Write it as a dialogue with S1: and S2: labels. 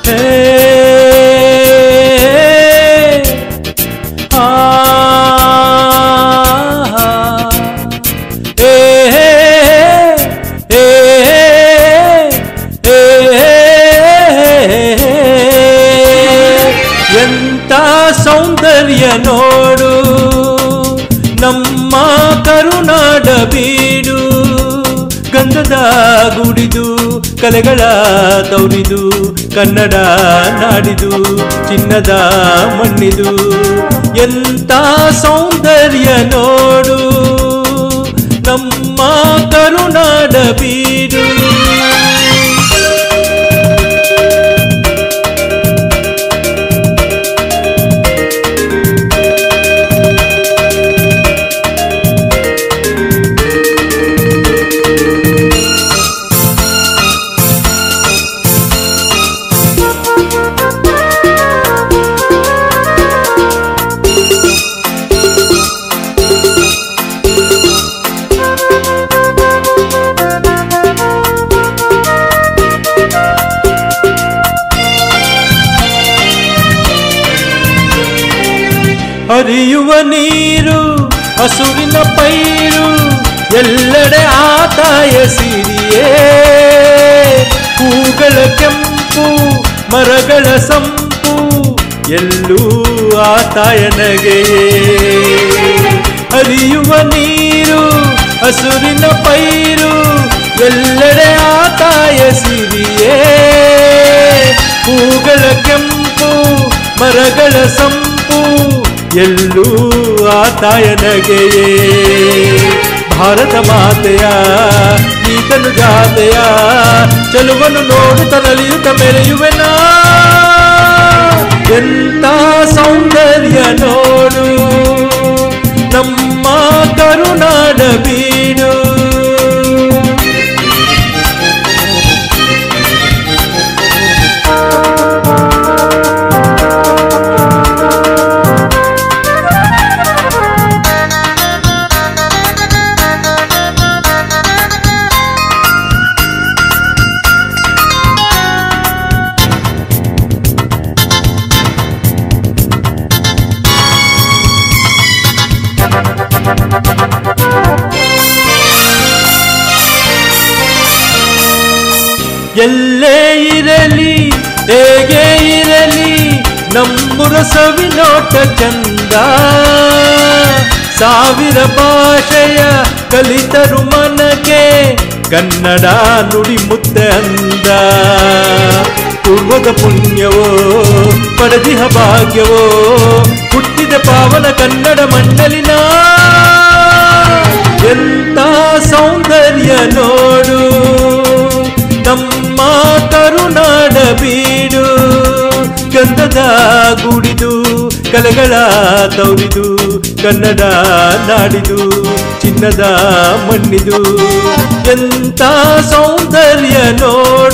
S1: ಎಂತ ಸೌಂದರ್ಯ ನೋಡು ನಮ್ಮ ಕರುನಾಡ ಬೀಡು, ಗಂಧದ ಗುಡಿದು ಕಲೆಗಳ ತೌರಿದು ಕನ್ನಡ ನಾಡಿದು ಚಿನ್ನದ ಮಣ್ಣಿದು. ಎಂತ ಸೌಂದರ್ಯ ನೋಡು ನಮ್ಮ ಕರುನಾಡ ಬೀಡು. ಹರಿಯುವ ನೀರು ಹಸುವಿನ ಪೈರು ಎಲ್ಲೆಡೆ ಆತಾಯ ಸಿರಿಯೇ, ಹೂಗಳ ಕೆಂಪು ಮರಗಳ ಸಂಪು ಎಲ್ಲೂ ಆತಾಯ ನಗೆಯೇ. ಹರಿಯುವ ನೀರು ಹಸುವಿನ ಪೈರು ಎಲ್ಲೆಡೆ ಆತಾಯ ಸಿರಿಯೇ, ಹೂಗಳ ಕೆಂಪು ಮರಗಳ ಸಂಪು ಎಲ್ಲೂ ಆತಾಯ ನಗೆಯೇ. ಭಾರತ ಮಾತೆಯ ಈತನು ಜಾತೆಯ ಚೆಲುವನ್ನು ನೋಡುತ್ತ ನಲಿಯುತ್ತ ಮೆರೆಯುವೆನಾ. ಎಂತ ಸೌಂದರ್ಯ ನೋಡು ನಮ್ಮ ಕರುನಾಡ ಬೀಡು. ಎಲ್ಲೇ ಇರಲಿ ಹೇಗೆ ಇರಲಿ ನಮ್ಮುರ ಸವಿನೋಟ ಚಂದ, ಸಾವಿರ ಭಾಷೆಯ ಕಲಿತರು ಮನಕ್ಕೆ ಕನ್ನಡ ನುಡಿ ಮುತ್ತೆ ಅಂದ. ಪೂರ್ವದ ಪುಣ್ಯವೋ ಪಡೆದಿಹ ಭಾಗ್ಯವೋ ಹುಟ್ಟಿದ ಪಾವನ ಕನ್ನಡ ಮಂಡಲಿನ. ಎಂತ ಸೌಂದರ್ಯ ನೋಡು ನಮ್ಮ ಕರುನಾಡ ಬೀಡು, ಗಂಧದ ಗುಡಿದು ಕಲೆಗಳ ತೌರಿದು ಕನ್ನಡ ನಾಡಿದು ಚಿನ್ನದ ಮಣ್ಣಿದು. ಎಂತ ಸೌಂದರ್ಯ ನೋಡು